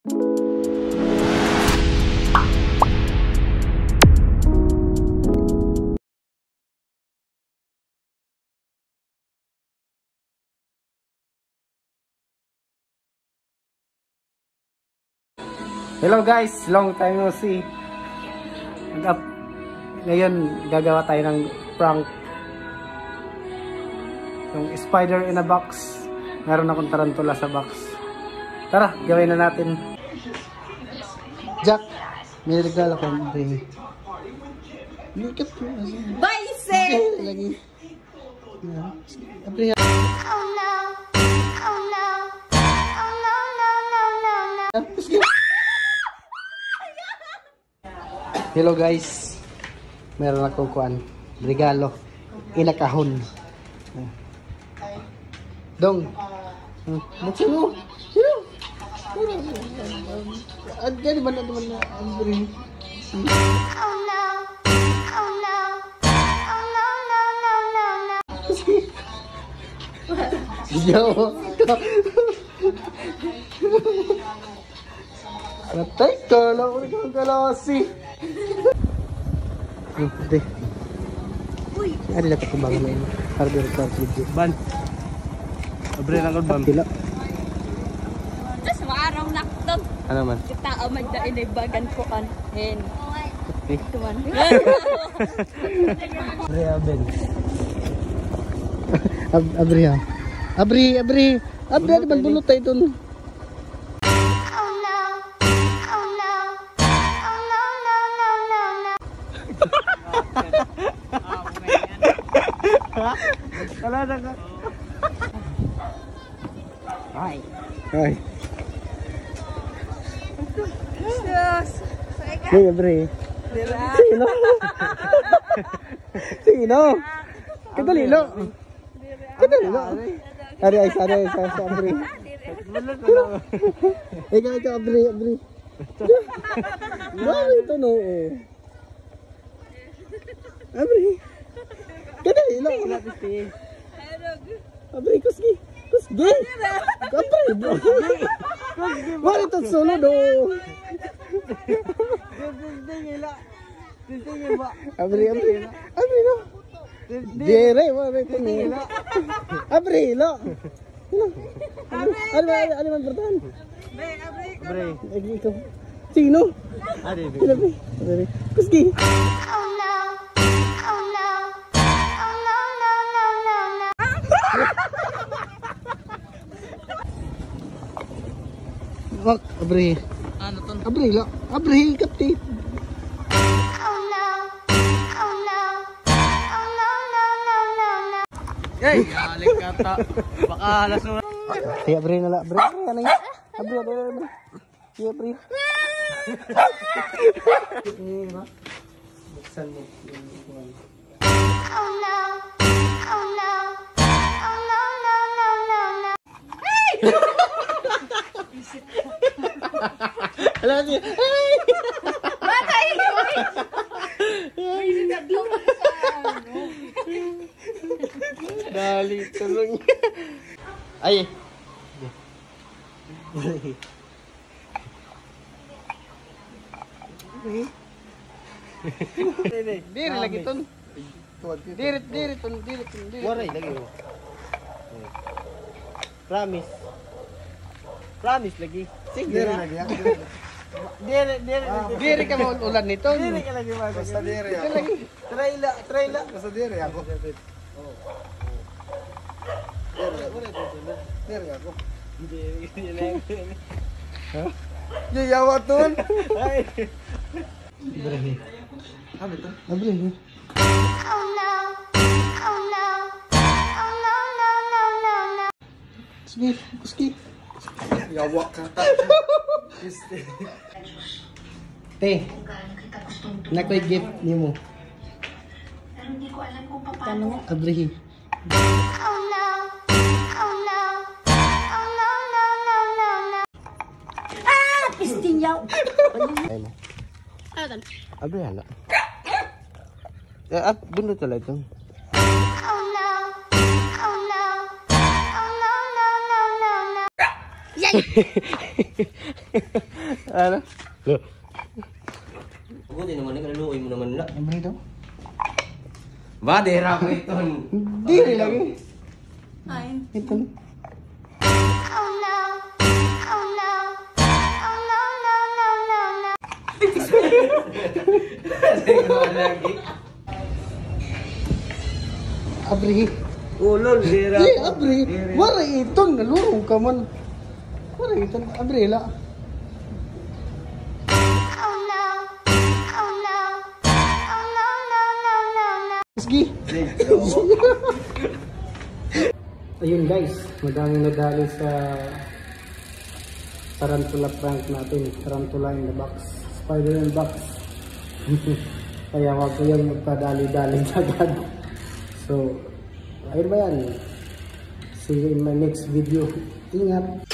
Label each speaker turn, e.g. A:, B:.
A: Hello guys, long time no see. Ngayon gagawa tayo ng prank. Yung spider in a box. Meron akong tarantula sa box. Tara, gawin na natin. Jack, may regalo ko.
B: Baise!
A: Lagi. Hello guys, meron akong kuan regalo inakahon. Dong, buksan mo. Sino? Jadi mana teman Andri? Jauh. Natay kalau sih. Deh. Ada dapat kembangan ini. Harga rekor video. Ban. Abre na gud ban. Pila.
B: Just maaraw nakdog.
A: Ano man?
B: Kita amad da inay bagan ko kan. Hen. Ito man.
A: Abre aben. Abri di ban bulot tayo dun. Wala na ka. Hi.
B: Yes.
A: Hey, Abre. Sino? Sino? Kadalilo. Ari sa Abre. Ikaw, Abre. Mami, ito no. Abre. Kadalilo. Abre, kuski. Abre, bro. Wala ito solo do. Abre no. Jere, wala ito ni. Abre lo. Ano man bertahan? Abre. Ito. Sino? Abre. Kuski. Wak, Abre.
B: Ano ton?
A: Abre lo. Abre, kapti.
B: Hey, alik kata. Baka lasunod.
A: Hey, Abre na la. Abre, ano yun? Abre. Hey, Abre. Buksan mo. Alam niyo.
B: Batay!
A: Dali, tulong. Ay. Diri lagi ton. Diri ton. Waray lagi. Promise lagi. Sige lagi. Diri ka mo ulan nito. Diri ka lagi ba? Basta diri ako. Try la. Basta diri ako. Diri ako. Ha? Yayawa ton. Ay. Abre. Ano to? Abre. Kuski. Yawa ka ta. Te. Nakoy gift nimo.
C: Pero hindi ko alam kung paano.
A: Abre.
C: Pistinyaw.
B: Ano ton?
A: Abre hala. Bunod talaga ito. Ano?
D: Buti naman, nakaluoy mo naman na.
A: Libre daw?
D: Ba, dera ko ito.
A: Hindi lagi.
B: Ay.
A: Ito. Abri.
D: Ulol, dera
A: Di, abri. Wala iton. Nalurong ka man. Wala iton. Abri la. Sige. Ayun guys, madaming nadali sa tarantula prank natin. Tarantula in the box. Spider in the box. Kaya wag ko yung magpadali-dali agad. So, ayun ba yan? See you in my next video. Ingat!